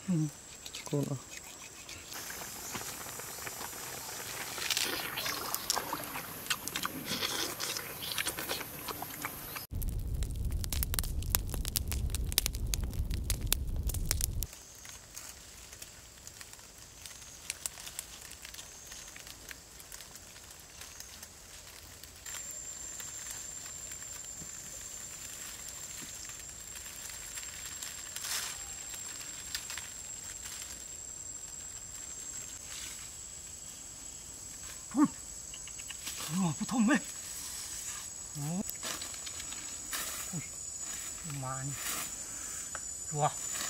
Con cái thùng ấy. Ui, mà chùa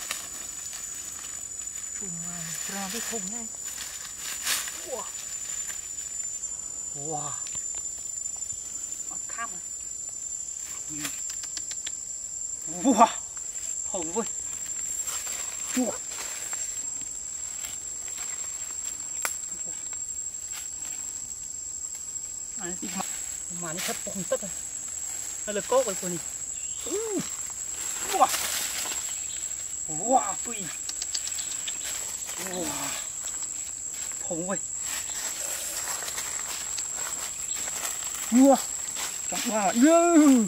mà ra cái thùng này. Wow, wow, tham à. Wow, thùng ơi. Wow. Mà nó thấp bông tất rồi, nó là cốt rồi cô này. Wow, wow, tùy, wow, thùng ơi, wow, chẳng qua là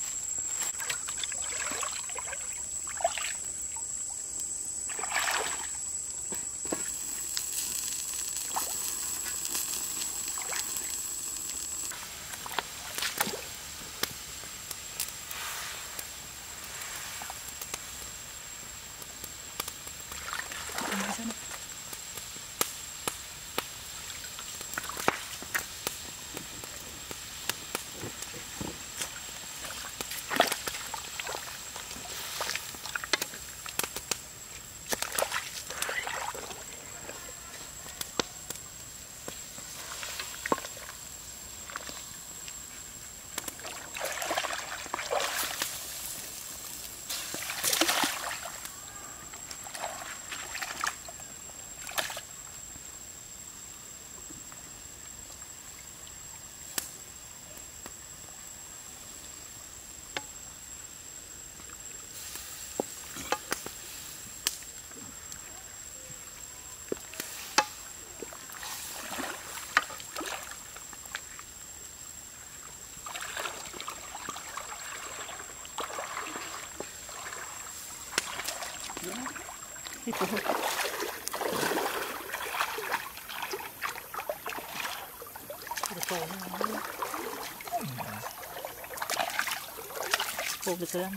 cô được chưa?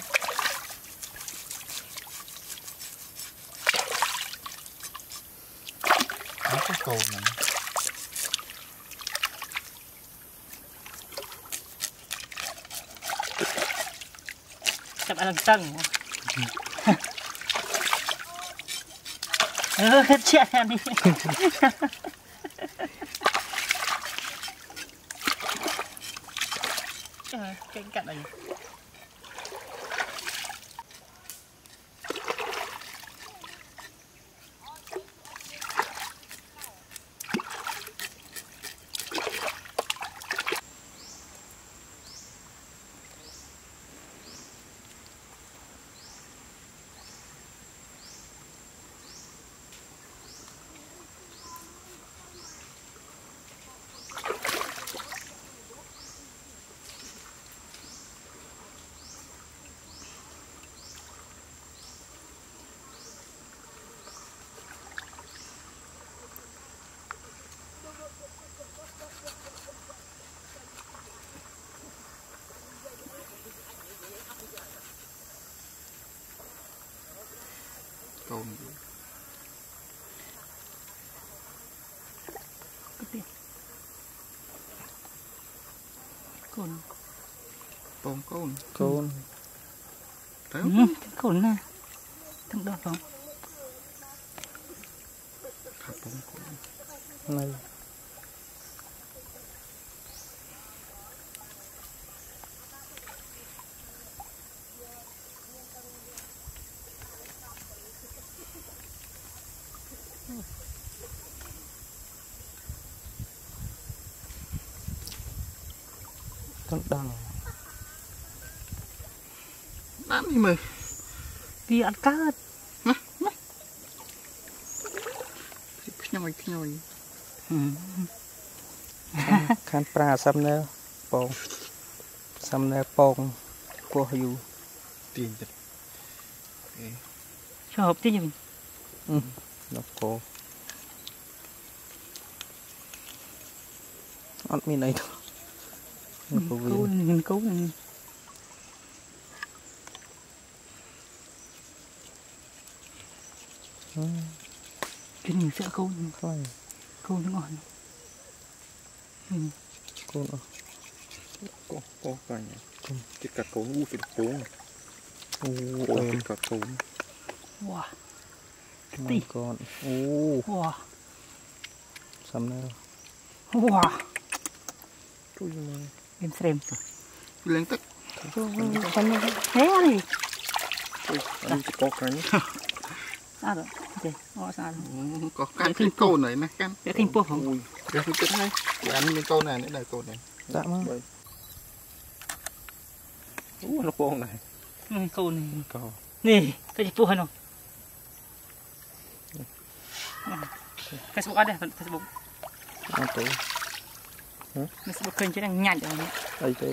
nó có cồn này. Chắc ăn tầng. Chết đi. Cái cạnh này. Cồn cồn bông cồn cồn cồn nè thằng đọt không thằng bông cồn này con đằng ăn đi mày đi ăn cá nhồi khăn pra xăm nè bông xăm nè bông của dù tiền chật cho hợp tí cho mình nó có ăn mi này thôi cứu này cái này sẽ câu không câu nó ngon cô coi nhỉ cái cả cấu u phịch phố cái cả cấu wow tí con wow xăm nè wow chui mà em xem lên tất thế này anh chỉ có cái sao rồi ok sao rồi có cái câu này nè can để thêm bột không ui cái cái này ăn cái câu này nữa là câu này dạ mà nó bông này câu này câu nè cái gì bột không Facebook ada Facebook ăn tới Facebook kênh chứ đang nhảy rồi đây tới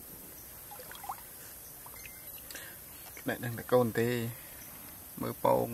này đang là câu tê mưa bông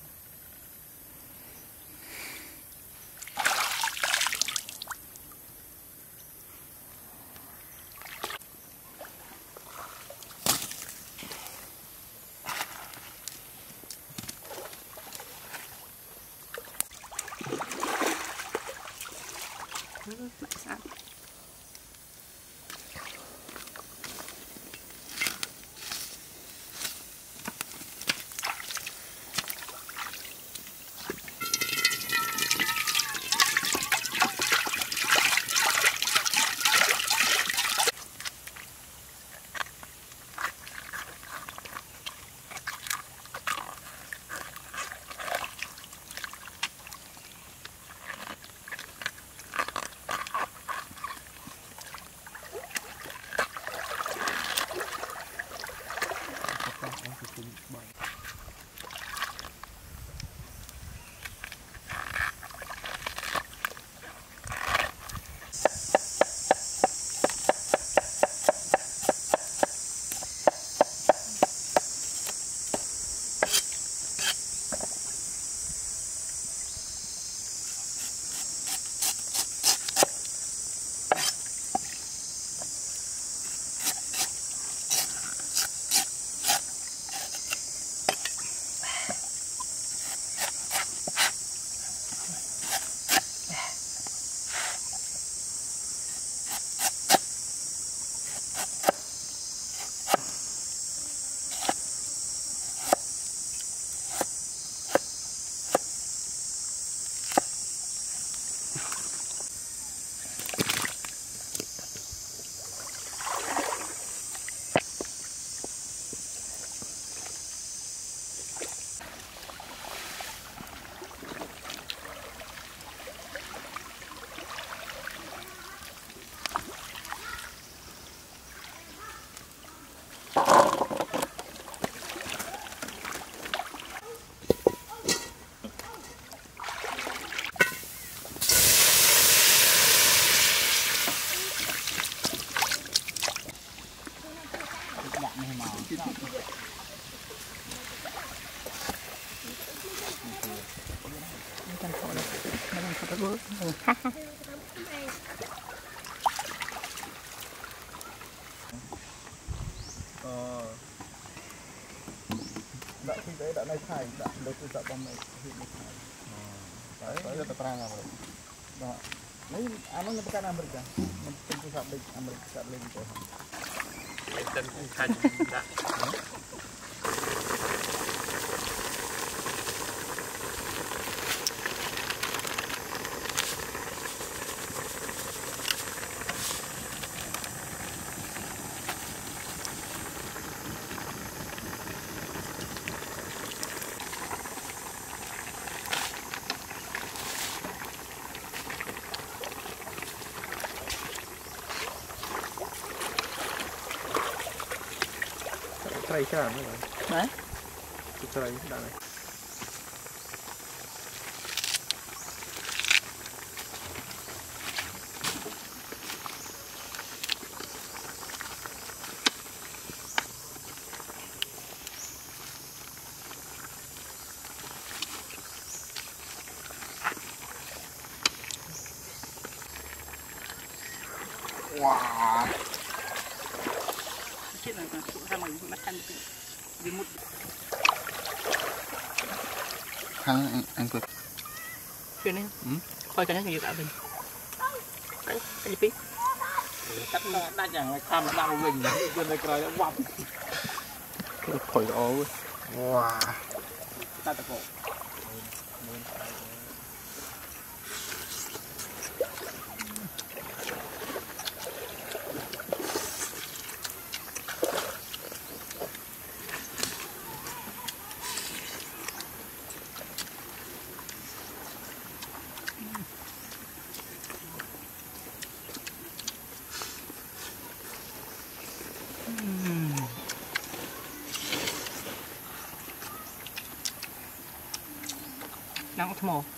đã kinh tế đã này khai đã đầu tư dạo bom này đấy rất là prang rồi đó lấy nó là cái Amerika mình tentu sắp lên Amerika sắp lên rồi tên thành đã Trai chả nữa đấy trai đã này chết rồi tụi ra mày bắt ăn đi một Khang anh quên. chuyện này coi cho nó nhiều cả mình đấy cái gì Cắt đa chẳng là tham đau mình quên đây coi đã vọng. khỏi đó Wow. Ta tập bộ. nắng thơm mồ